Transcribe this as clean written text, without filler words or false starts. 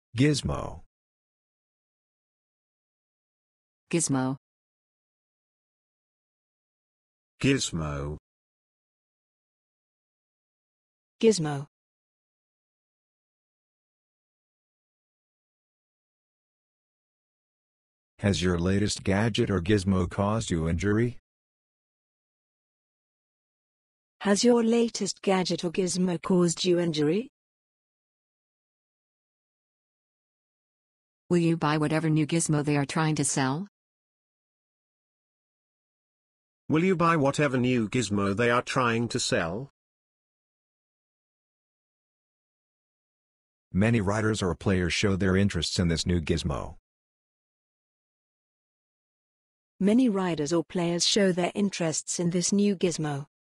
GIZMO. GIZMO. GIZMO. GIZMO. Has your latest gadget or gizmo caused you injury? Has your latest gadget or gizmo caused you injury? Will you buy whatever new gizmo they are trying to sell? Will you buy whatever new gizmo they are trying to sell? Many riders or players show their interests in this new gizmo. Many riders or players show their interests in this new gizmo.